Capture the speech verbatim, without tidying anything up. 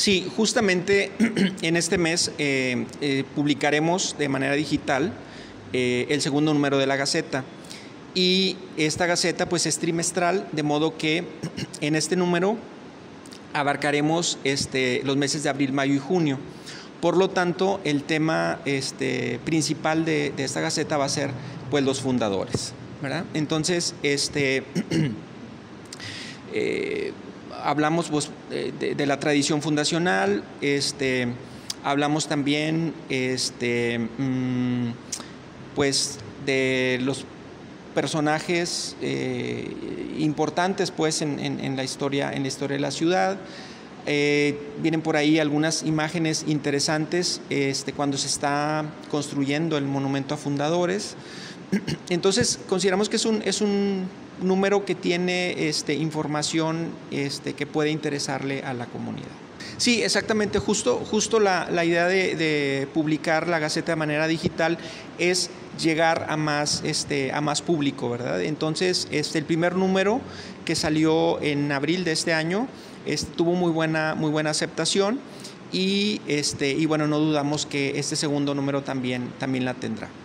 Sí, justamente en este mes eh, eh, publicaremos de manera digital eh, el segundo número de la Gaceta. Y esta Gaceta pues es trimestral, de modo que en este número abarcaremos este, los meses de abril, mayo y junio. Por lo tanto, el tema este, principal de, de esta Gaceta va a ser pues los fundadores, ¿verdad? Entonces, este, eh, hablamos pues, de, de la tradición fundacional, este, hablamos también este, mmm, pues, de los personajes eh, importantes pues, en, en, en, la historia, en la historia de la ciudad. Eh, vienen por ahí algunas imágenes interesantes este, cuando se está construyendo el monumento a fundadores. Entonces consideramos que es un, es un número que tiene este, información este, que puede interesarle a la comunidad. Sí, exactamente, justo, justo la, la idea de, de publicar la Gaceta de manera digital es llegar a más, este, a más público, ¿verdad? Entonces, este, el primer número que salió en abril de este año este, tuvo muy buena, muy buena aceptación y, este, y bueno, no dudamos que este segundo número también, también la tendrá.